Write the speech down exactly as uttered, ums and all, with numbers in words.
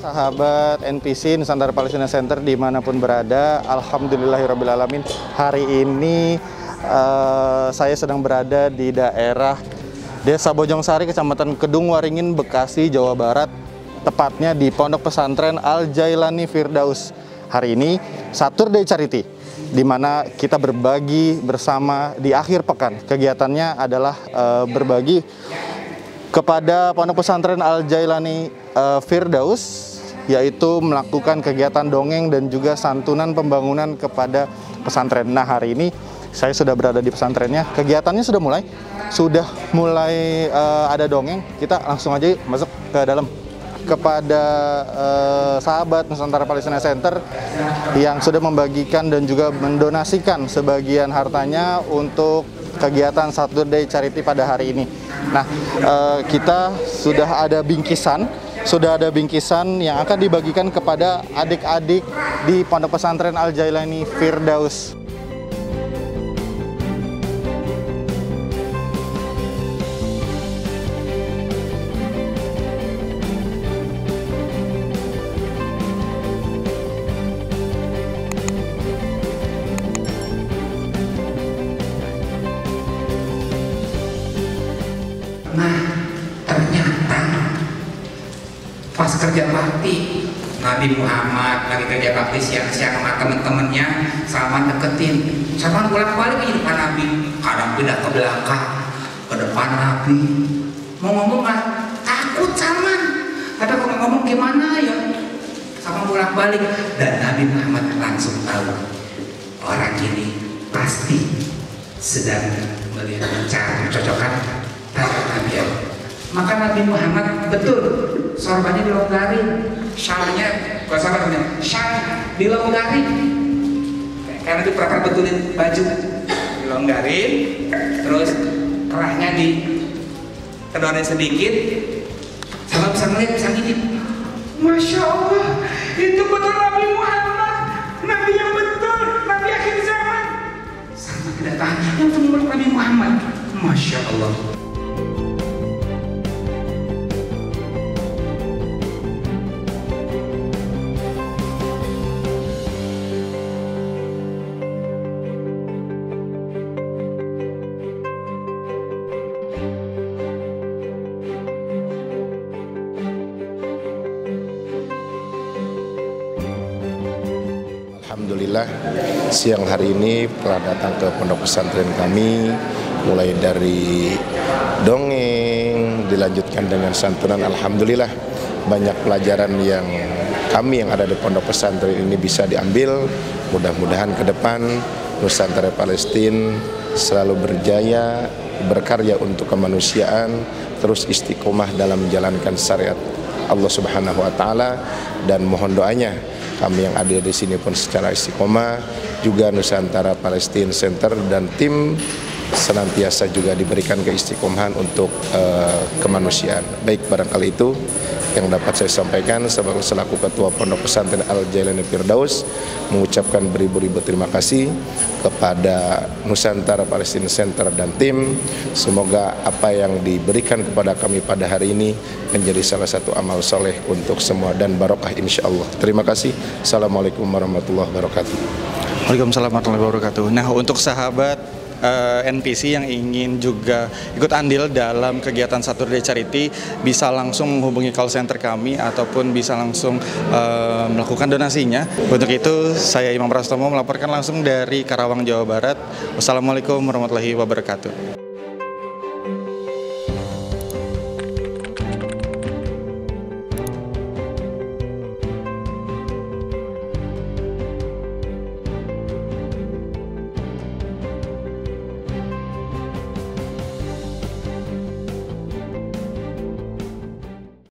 sahabat N P C Nusantara Palestina Center dimanapun berada. Alhamdulillahirrabbilalamin, hari ini uh, saya sedang berada di daerah Desa Bojongsari, Kecamatan Kedung Waringin, Bekasi, Jawa Barat, tepatnya di Pondok Pesantren Al-Jailani Firdaus. Hari ini Saturday Charity, di mana kita berbagi bersama di akhir pekan. Kegiatannya adalah uh, berbagi kepada Pondok Pesantren Al-Jailani uh, Firdaus, yaitu melakukan kegiatan dongeng dan juga santunan pembangunan kepada pesantren. Nah, hari ini saya sudah berada di pesantrennya. Kegiatannya sudah mulai, sudah mulai uh, ada dongeng. Kita langsung aja masuk ke dalam. Kepada uh, sahabat Nusantara Palestina Center yang sudah membagikan dan juga mendonasikan sebagian hartanya untuk kegiatan Saturday Charity pada hari ini. Nah, uh, kita sudah ada bingkisan, sudah ada bingkisan yang akan dibagikan kepada adik-adik di Pondok Pesantren Al-Jailani Firdaus. Nah, ternyata pas kerja bakti Nabi Muhammad lagi kerja bakti siang-siang sama temen-temennya, Salman deketin. Salman bolak-balik di depan Nabi, kadang pindah ke belakang, ke depan Nabi. Mau ngomong nggak? Takut Salman. Tapi kalau ngomong gimana ya? Salman bolak-balik, dan Nabi Muhammad langsung tahu orang ini pasti sedang melihat mencari cocokan. Maka Nabi Muhammad betul sorbannya dilonggarin, syalnya, kalau sahabat namanya syal dilonggarin, karena itu pernah betulin baju dilonggarin, terus kerahnya di kedorin sedikit, sama bisa melihat bisa ngintip. Masya Allah, itu betul Nabi Muhammad, Nabi yang betul, Nabi akhir zaman. Sama kedatangan yang menurut Nabi Muhammad, Masya Allah. Alhamdulillah, siang hari ini telah datang ke pondok pesantren kami, mulai dari dongeng, dilanjutkan dengan santunan. Alhamdulillah, banyak pelajaran yang kami yang ada di pondok pesantren ini bisa diambil. Mudah-mudahan ke depan Nusantara Palestina selalu berjaya, berkarya untuk kemanusiaan, terus istiqomah dalam menjalankan syariat Allah Subhanahu wa taala, dan mohon doanya kami yang ada di sini pun secara istiqomah, juga Nusantara Palestina Center dan tim senantiasa juga diberikan keistiqomahan untuk uh, kemanusiaan. Baik, barangkali itu yang dapat saya sampaikan sebagai selaku Ketua Pondok Pesantren Al-Jailani Firdaus, mengucapkan beribu-ribu terima kasih kepada Nusantara Palestina Center dan tim. Semoga apa yang diberikan kepada kami pada hari ini menjadi salah satu amal soleh untuk semua dan barokah insya Allah. Terima kasih. Assalamualaikum warahmatullahi wabarakatuh. Waalaikumsalam warahmatullahi wabarakatuh. Nah, untuk sahabat uh, N P C yang ingin juga ikut andil dalam kegiatan Saturday Charity, bisa langsung menghubungi call center kami ataupun bisa langsung uh, melakukan donasinya. Untuk itu, saya Imam Prastomo melaporkan langsung dari Karawang, Jawa Barat. Wassalamualaikum warahmatullahi wabarakatuh.